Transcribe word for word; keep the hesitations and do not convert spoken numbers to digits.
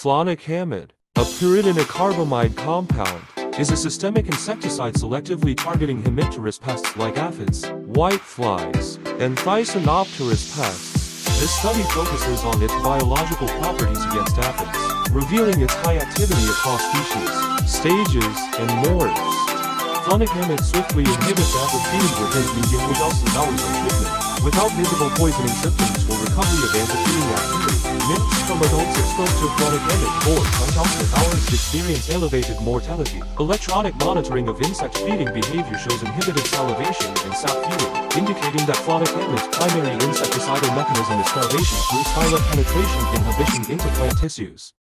Flonicamid, a pyridinecarboxamide compound, is a systemic insecticide selectively targeting hemipterous pests like aphids, whiteflies, and thysanopterous pests. This study focuses on its biological properties against aphids, revealing its high activity across species, stages, and morphs. Flonicamid swiftly inhibits aphid feeding within medium without hours on treatment, without visible poisoning symptoms or recovery of antifeeding activity. Nymphs from adults exposed to Flonicamid for one hours experience elevated mortality. Electronic monitoring of insect feeding behavior shows inhibited salivation and sap feeding, indicating that Flonicamid's primary insecticidal mechanism is starvation through stylet penetration inhibition into plant tissues.